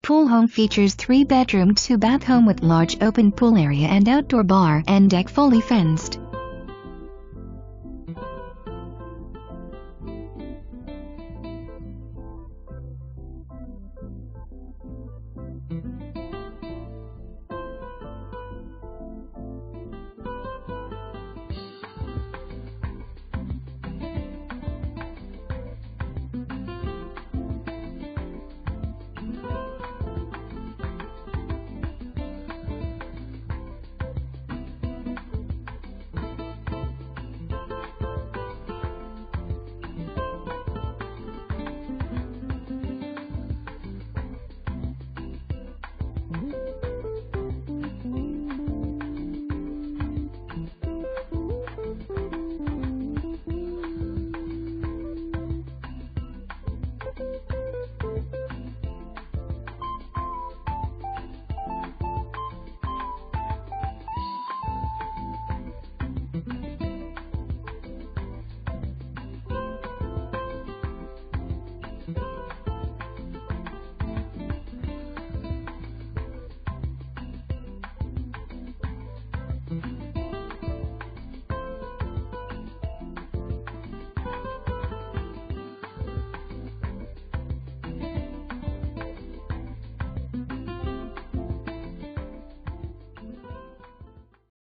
Pool home features 3-bedroom 2-bath home with large open pool area and outdoor bar and deck fully fenced.